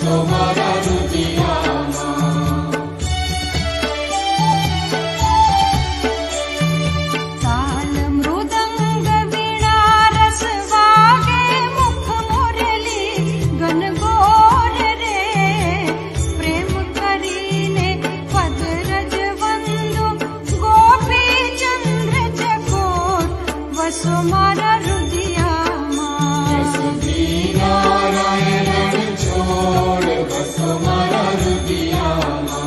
बसो मारा रुदियामा। ताल मृदंग वीणा रस वागे मुख मुरली गनगोर रे, प्रेम करीने पद रज वंदु गोपी चंद्र चकोर बसो मारा रुदियामा। नारायण छोड़ बसो मारा रुदियामा।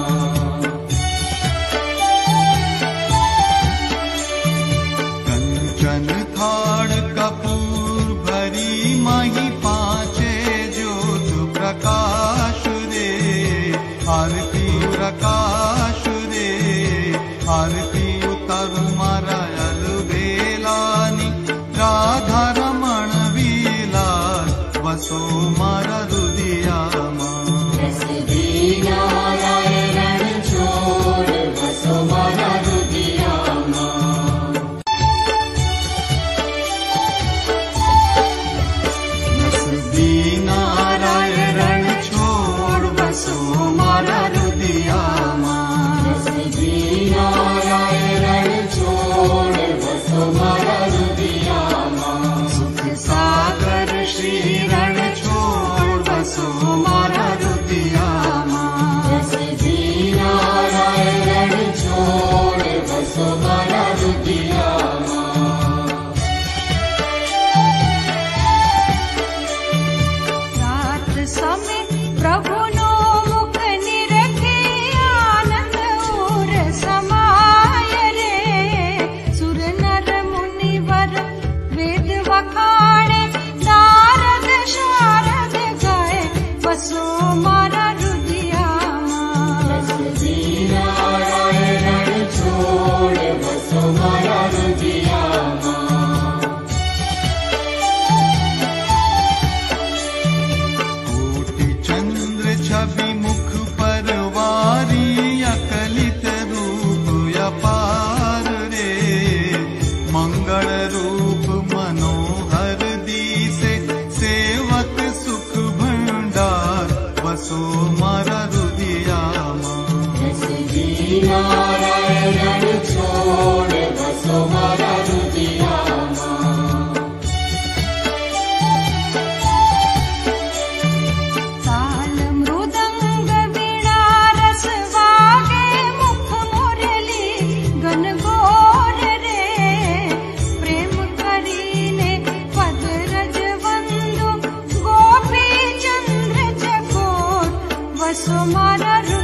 कंचन थाड़ कपूर भरी माही पांचे ज्योत प्रकाश रे, आरती प्रकाश रे, आरती उतर मारा अलबेलानी राधा रमण विलास बसो मारा रुदियामा। नारायण छोड़ बसो मारा रुदियामा। नारायण छोड़ बसो मारा रुदियामा। नारायण छोड़ बसो मारा रुदियामा। सुख सागर श्री रण छोड़ बसो मारा रुदियामा। नारायण छोड़ बसो मारा रुदियामा। रात समय प्रभु नो मुख निरखे आनंद और समाय रे, सुर नर मुनिवर वेद वखाणे नारद शारद गाए बसो मारा रुदियामा। नारायण छोड़ बसो मारा रुदियामा। कोटि चंद्र छवि मुख पर वारी, अकलित रूप अपार रे, मंगल रूप मनोहर दिसे, सेवक सुख भंडार बसो मारा रुदियामा। नारायण छोड़ बसो मारा रुदियामा। ताल मृदंग वीणा रस वागे मुख मुरली गनगोर रे, प्रेम करीने पद रज वंदु गोपी चंद्र चकोर बसो मारा